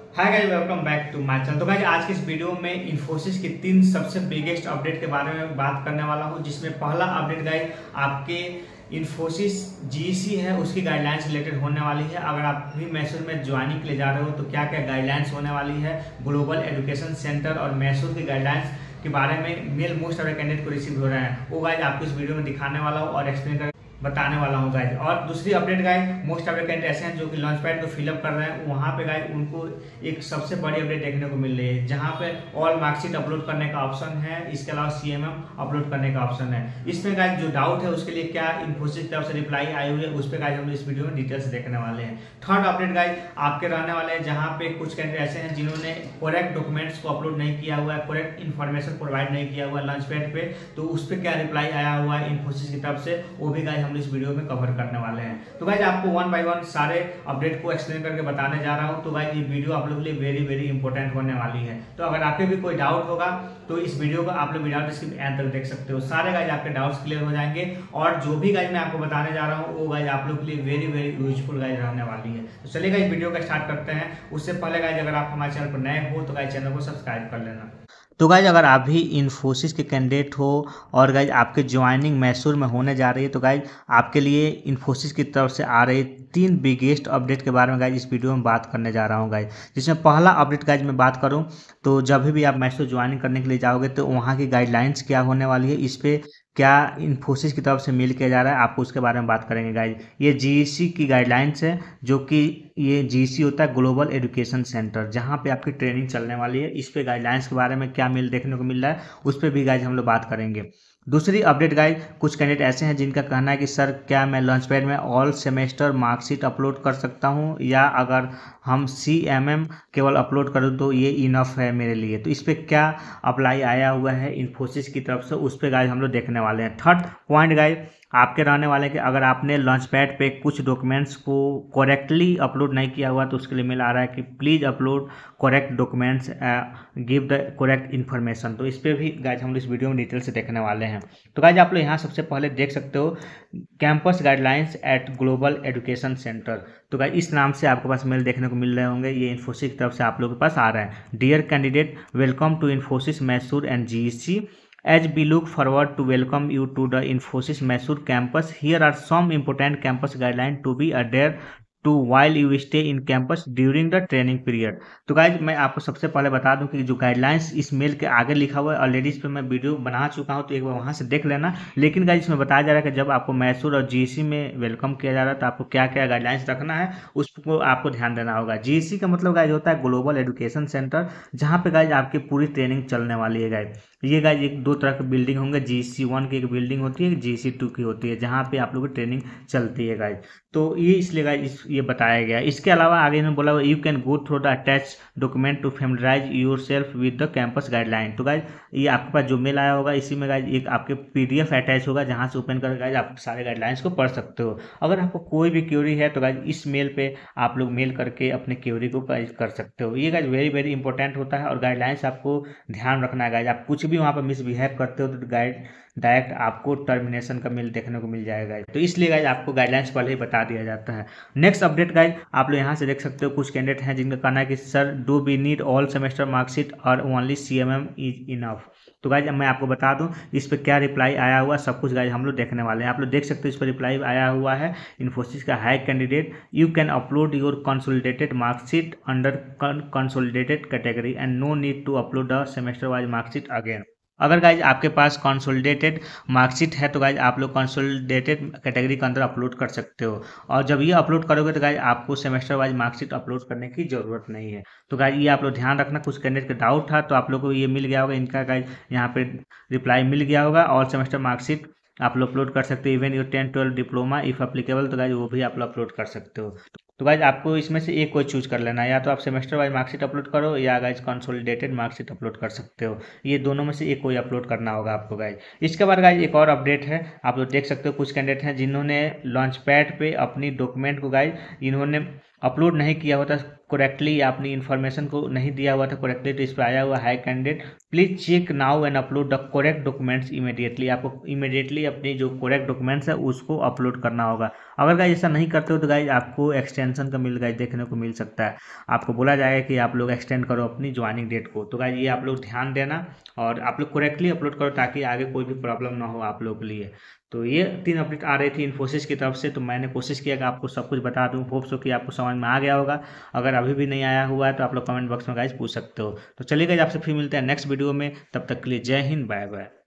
Hi guys, welcome back to my channel. तो guys आज की इस वीडियो में इन्फोसिस की 3 सबसे बिगेस्ट अपडेट के बारे में बात करने वाला हूं, जिसमें पहला अपडेट गाइस आपके इन्फोसिस जीईसी है उसकी गाइडलाइंस रिलेटेड होने वाली है। अगर आप भी मैसूर में ज्वाइनिंग के लिए जा रहे हो तो क्या क्या गाइडलाइंस होने वाली है, ग्लोबल एजुकेशन सेंटर और मैसूर की गाइडलाइंस के बारे में मेल मोस्ट ऑफ कैंडिडेट को रिसीव हो रहे हैं, वो गाइस आपको इस वीडियो में दिखाने वाला हूँ और एक्सप्लेन कर बताने वाला हूँ गाइज। और दूसरी update guys, most of the candidate ऐसे हैं जो कि लॉन्च पैड को फिलअप कर रहे हैं, वहाँ पे गाइज उनको एक सबसे बड़ी अपडेट देखने को मिल रही है, जहाँ पे ऑल मार्कशीट अपलोड करने का ऑप्शन है, इसके अलावा सीएमएम अपलोड करने का ऑप्शन है। इसमें गाइज जो डाउट है उसके लिए क्या इन्फोसिस की तरफ से रिप्लाई आई हुई है, उस पर गाइज हम इस वीडियो में डिटेल से देखने वाले हैं। थर्ड अपडेट गाइज आपके रहने वाले हैं, जहाँ पे कुछ कैंडिडेट ऐसे हैं जिन्होंने करेक्ट डॉक्यूमेंट्स को अपलोड नहीं किया हुआ है, करेक्ट इन्फॉर्मेशन प्रोवाइड नहीं किया हुआ है लॉन्च पैड पे, तो उस पर क्या रिप्लाई आया हुआ है इन्फोसिस की तरफ से, वो भी गाइज हम इस वीडियो में कवर करने वाले हैं। तो गाइज आपको वन बाय वन सारे अपडेट को एक्सप्लेन करके बताने जा रहा हूं। तो गाइज ये वीडियो आप लोगों के लिए वेरी वेरी इंपॉर्टेंट होने वाली है। तो अगर आपके भी कोई डाउट होगा तो इस वीडियो को आप लोग विदाउट स्किप एंड तक देख सकते हो, सारे गाइज आपके डाउट्स क्लियर हो जाएंगे। और जो भी गाइज मैं आपको बताने जा रहा हूँ वो गाइज आप लोग के लिए वेरी वेरी यूजफुल गाइज रहने वाली है। तो चलिए गाइज वीडियो का स्टार्ट करते हैं। उससे पहले गाइज अगर आप हमारे चैनल पर नए हो तो गाइज चैनल को सब्सक्राइब कर लेना। तो गाइज अगर आप भी इन्फोसिस के कैंडिडेट हो और गाइज आपके ज्वाइनिंग मैसूर में होने जा रही है, तो गाइज आपके लिए इन्फोसिस की तरफ से आ रही 3 बिगेस्ट अपडेट के बारे में गाइज इस वीडियो में बात करने जा रहा हूँ गाइज। जिसमें पहला अपडेट गाइज मैं बात करूँ तो जब भी आप मैसूर ज्वाइनिंग करने के लिए जाओगे तो वहाँ की गाइडलाइंस क्या होने वाली है, इस पर क्या इन्फोसिस की तरफ से मेल किया जा रहा है, आपको उसके बारे में बात करेंगे गाइज। ये जीईसी की गाइडलाइंस है, जो कि ये जीईसी होता है ग्लोबल एजुकेशन सेंटर, जहाँ पे आपकी ट्रेनिंग चलने वाली है। इस पे गाइडलाइंस के बारे में क्या मेल देखने को मिल रहा है उस पर भी गाइज हम लोग बात करेंगे। दूसरी अपडेट गाइज, कुछ कैंडिडेट ऐसे हैं जिनका कहना है कि सर क्या मैं लॉन्च पैड में ऑल सेमेस्टर मार्कशीट अपलोड कर सकता हूँ, या अगर हम सीएमएम केवल अपलोड करूँ तो ये इनफ है मेरे लिए। तो इस पर क्या अप्लाई आया हुआ है इन्फोसिस की तरफ से, उस पर गाइज हम लोग देखने वाले हैं। थर्ड पॉइंट गाइज आपके रहने वाले हैं कि अगर आपने लॉन्च पैड पे कुछ डॉक्यूमेंट्स को करेक्टली अपलोड नहीं किया हुआ तो उसके लिए मेल आ रहा है कि please upload correct documents, give the correct information. तो इस पर भी गाइज हम लोग इस वीडियो में डिटेल से देखने वाले हैं। तो गाइज आप लोग यहाँ सबसे पहले देख सकते हो campus guidelines at global education centre. तो गाइज इस नाम से आपके पास मेल देखने को मिल रहे होंगे, ये इन्फोसिस की तरफ से आप लोगों के पास आ रहा है। Dear candidate, welcome to Infosys Mysore and GEC. As we look forward to welcome you to the Infosys Mysore campus, here are some important campus guidelines to be adhered to while you stay in campus during the training period। तो guys मैं आपको सबसे पहले बता दूं कि जो guidelines इस मेल के आगे लिखा हुआ है ऑलरेडी इस पर मैं वीडियो बना चुका हूं, तो एक बार वहां से देख लेना। लेकिन गाइज इसमें बताया जा रहा है कि जब आपको मैसूर और जीईसी में वेलकम किया जा रहा है तो आपको क्या क्या गाइडलाइंस रखना है उसको आपको ध्यान देना होगा। जीईसी का मतलब गाइज होता है ग्लोबल एजुकेशन सेंटर, जहाँ पे गाइज आपकी पूरी ट्रेनिंग चलने वाली है गाइज। ये गाइज एक दो तरह के बिल्डिंग होंगे, जीईसी 1 की एक बिल्डिंग होती है, जीईसी 2 की होती है, जहाँ पे आप लोगों की ट्रेनिंग चलती है गाइज। तो ये इसलिए गाइज ये बताया गया। इसके अलावा आगे इन्होंने बोला you can go through the attach document to familiarise yourself with the campus guideline. तो गाइज ये आपके पास जो मेल आया होगा इसी में गाइज एक आपके पीडीएफ अटैच होगा, जहाँ से ओपन कर गाइज आप सारे गाइडलाइंस को पढ़ सकते हो। अगर आपको कोई भी क्वेरी है तो गाइज इस मेल पे आप लोग मेल करके अपने क्वेरी को गाइज कर सकते हो। ये गाइज वेरी वेरी इंपॉर्टेंट होता है और गाइडलाइंस आपको ध्यान रखना है गाइज। आप कुछ भी वहाँ पर मिसबिहेव करते हो तो गाइड डायरेक्ट आपको टर्मिनेशन का मेल देखने को मिल जाएगा। तो इसलिए गाइज आपको गाइडलाइंस पहले ही बता दिया जाता है। नेक्स्ट अपडेट गाइज आप लोग यहाँ से देख सकते हो, कुछ कैंडिडेट हैं जिनका कहना है कि sir do we need all semester marksheet और ओनली सीएमएम इज इनफ। तो गाइज मैं आपको बता दूं इस पर क्या रिप्लाई आया हुआ सब कुछ गाइज हम लोग देखने वाले हैं। आप लोग देख सकते हो इस पर रिप्लाई आया हुआ है इन्फोसिस का, hi candidate you can upload your consolidated marksheet under consolidated category and no need to upload the semester wise marksheet again. अगर गाइज आपके पास कंसोलिडेटेड मार्कशीट है तो गाइज आप लोग कंसोलिडेटेड कैटेगरी के अंदर अपलोड कर सकते हो, और जब ये अपलोड करोगे तो गाइज आपको सेमेस्टर वाइज मार्कशीट अपलोड करने की जरूरत नहीं है। तो गाइज ये आप लोग ध्यान रखना। कुछ कैंडिडेट का डाउट था तो आप लोग को ये मिल गया होगा, इनका गाइज यहाँ पे रिप्लाई मिल गया होगा। ऑल सेमेस्टर मार्कशीट आप लोग अपलोड कर सकते हो, even your 10-12 diploma if applicable, तो गाइज वो भी आप लोग अपलोड कर सकते हो। तो गाइज आपको इसमें से एक कोई चूज कर लेना है, या तो आप सेमेस्टर वाइज मार्कशीट अपलोड करो yeah guys consolidated marksheet upload कर सकते हो। ये दोनों में से एक कोई अपलोड करना होगा आपको गाइज। इसके बाद गाइज एक और अपडेट है, आप लोग देख सकते हो कुछ कैंडिडेट हैं जिन्होंने लॉन्च पैड पे अपनी डॉक्यूमेंट को गाइज इन्होंने अपलोड नहीं किया होता करेक्टली अपनी इन्फॉर्मेशन को नहीं दिया हुआ था करेक्टली, तो इस पर आया हुआ hi candidate please check now and upload the correct documents immediately. आपको इमीडिएटली अपनी जो करेक्ट डॉक्यूमेंट्स है उसको अपलोड करना होगा। अगर गाइज ऐसा नहीं करते हो तो गाइज आपको एक्सटेंशन का मिल गाइज देखने को मिल सकता है। आपको बोला जाएगा कि आप लोग एक्सटेंड करो अपनी ज्वाइनिंग डेट को। तो गाइज ये आप लोग ध्यान देना और आप लोग करेक्टली अपलोड करो ताकि आगे कोई भी प्रॉब्लम ना हो आप लोग के लिए। तो ये 3 अपडेट आ रही थी इन्फोसिस की तरफ से, तो मैंने कोशिश किया कि आपको सब कुछ बता दूं। होप सो कि आपको समझ में आ गया होगा। अगर अभी भी नहीं आया हुआ है तो आप लोग कमेंट बॉक्स में गाइज पूछ सकते हो। तो चलिए गाइज आपसे फिर मिलते हैं नेक्स्ट वीडियो में, तब तक के लिए जय हिंद, बाय बाय।